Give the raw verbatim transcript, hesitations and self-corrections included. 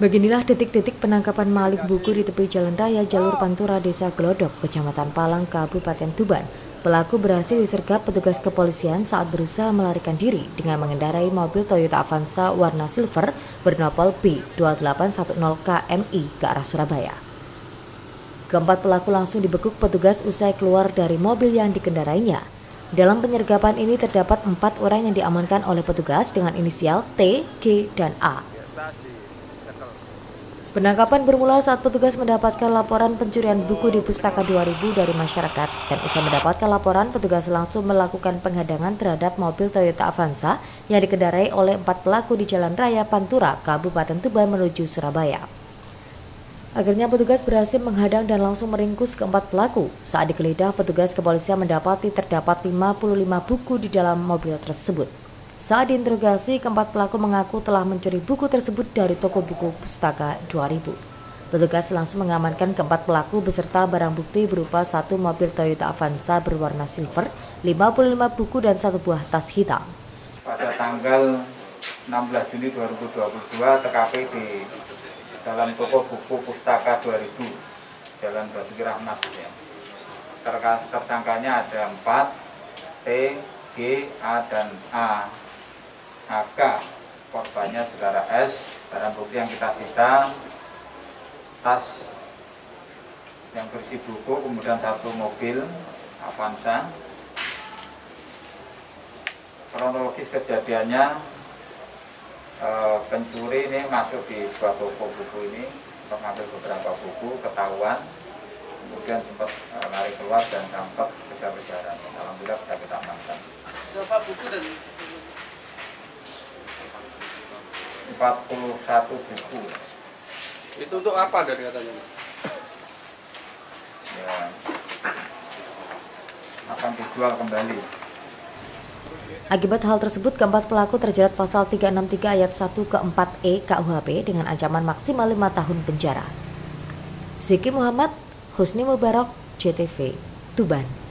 Beginilah detik-detik penangkapan Malik buku di tepi jalan raya jalur Pantura, Desa Glodok, Kecamatan Palang, Kabupaten Tuban. Pelaku berhasil disergap petugas kepolisian saat berusaha melarikan diri dengan mengendarai mobil Toyota Avanza warna silver bernopol P dua delapan satu nol K M I ke arah Surabaya. Keempat pelaku langsung dibekuk petugas usai keluar dari mobil yang dikendarainya. Dalam penyergapan ini terdapat empat orang yang diamankan oleh petugas dengan inisial T, G, dan A. Penangkapan bermula saat petugas mendapatkan laporan pencurian buku di Pustaka dua ribu dari masyarakat, dan usai mendapatkan laporan, petugas langsung melakukan penghadangan terhadap mobil Toyota Avanza yang dikendarai oleh empat pelaku di Jalan Raya Pantura, Kabupaten Tuban menuju Surabaya. Akhirnya petugas berhasil menghadang dan langsung meringkus keempat pelaku. Saat digeledah, petugas kepolisian mendapati terdapat lima puluh lima buku di dalam mobil tersebut. Saat diinterogasi, keempat pelaku mengaku telah mencuri buku tersebut dari toko buku Pustaka dua ribu. Petugas langsung mengamankan keempat pelaku beserta barang bukti berupa satu mobil Toyota Avanza berwarna silver, lima puluh lima buku, dan satu buah tas hitam. Pada tanggal enam belas Juni dua ribu dua puluh dua, T K P di dalam toko buku Pustaka dua ribu, Jalan Basuki Rahmat. Ya. Tersangkanya ada empat, T, G, A, dan A. H K, korbannya saudara S. Barang bukti yang kita sita, tas yang berisi buku, kemudian satu mobil Avanza. Kronologis kejadiannya, e, pencuri ini masuk di sebuah toko buku ini, mengambil beberapa buku, ketahuan, kemudian sempat e, lari keluar dan dampak kejar-kejaran. Alhamdulillah bisa kita amankan. Berapa buku dan empat puluh satu buku. itu untuk apa dari katanya? Ya, akan dijual kembali. Akibat hal tersebut, keempat pelaku terjerat pasal tiga enam tiga ayat satu ke empat E K U H P dengan ancaman maksimal lima tahun penjara. Ziki Muhammad, Husni Mubarak, J T V, Tuban.